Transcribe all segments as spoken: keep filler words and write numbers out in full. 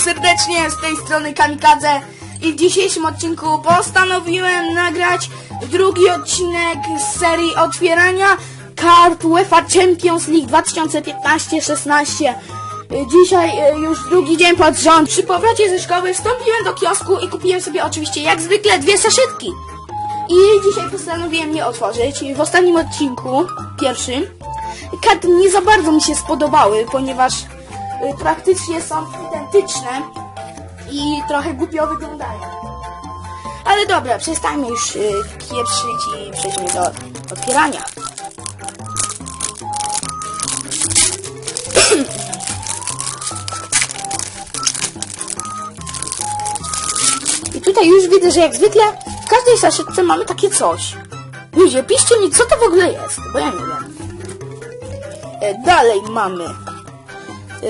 serdecznie, z tej strony Kamikadze i w dzisiejszym odcinku postanowiłem nagrać drugi odcinek z serii otwierania kart UEFA Champions League dwa tysiące piętnaście szesnaście. Dzisiaj już drugi dzień pod rząd. Przy powrocie ze szkoły wstąpiłem do kiosku i kupiłem sobie oczywiście jak zwykle dwie saszetki. I dzisiaj postanowiłem je otworzyć. W ostatnim odcinku, pierwszym, karty nie za bardzo mi się spodobały, ponieważ praktycznie są identyczne i trochę głupio wyglądają. Ale dobra, przestańmy już pieprzyć i przejdźmy do otwierania. I tutaj już widzę, że jak zwykle w każdej saszetce mamy takie coś. Ludzie, piszcie mi, co to w ogóle jest, bo ja nie wiem. E, dalej mamy e,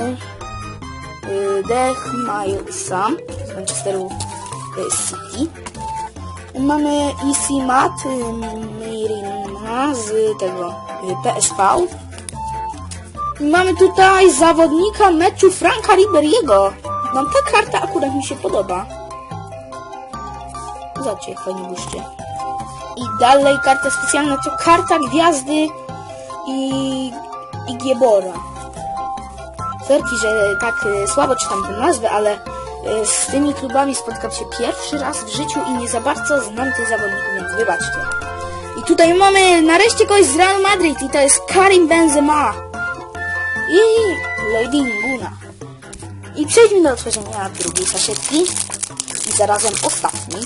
e, Dech Milesa z Manchesteru City. Mamy Easy Mat Mirina z tego P S V. I mamy tutaj zawodnika meczu Franka Riberiego. Nam ta karta akurat mi się podoba. Zobaczcie, jak fajnie błyszczy. I dalej karta specjalna to karta gwiazdy i, i Giebora. Sorki, że tak y, słabo czytam tę nazwę, ale y, z tymi klubami spotkam się pierwszy raz w życiu i nie za bardzo znam tych zawodników, więc wybaczcie. I tutaj mamy nareszcie kogoś z Real Madrid i to jest Karim Benzema i Lady Nguna. I przejdźmy do otworzenia drugiej saszetki i zarazem ostatniej.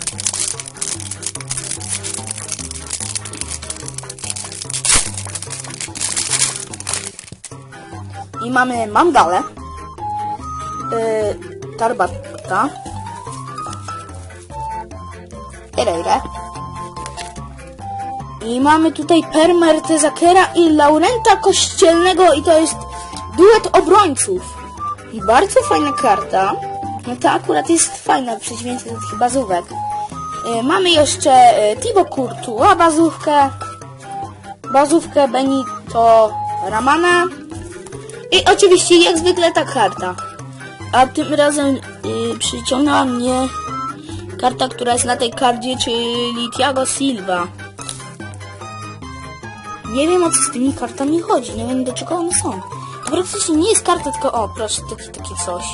I mamy Mangale, yy, Tarbata, Pereira. I mamy tutaj Per Mertezakera i Laurenta Kościelnego i to jest duet obrońców. I bardzo fajna karta. No to akurat jest fajna w przeciwieństwie do tych bazówek. Yy, mamy jeszcze yy, Thibaut Courtois bazówkę, bazówkę Benito Ramana. I oczywiście jak zwykle ta karta. A tym razem yy, przyciągnęła mnie karta, która jest na tej karcie, czyli Thiago Silva. Nie wiem, o co z tymi kartami chodzi, nie wiem, do czego one są. To praktycznie nie jest karta, tylko o, proszę, takie, takie coś.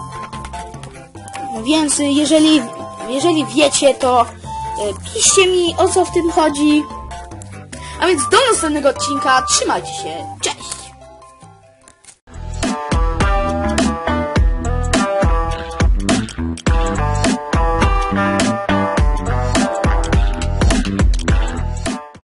Więc jeżeli, jeżeli wiecie, to yy, piszcie mi, o co w tym chodzi. A więc do następnego odcinka, trzymajcie się, cześć!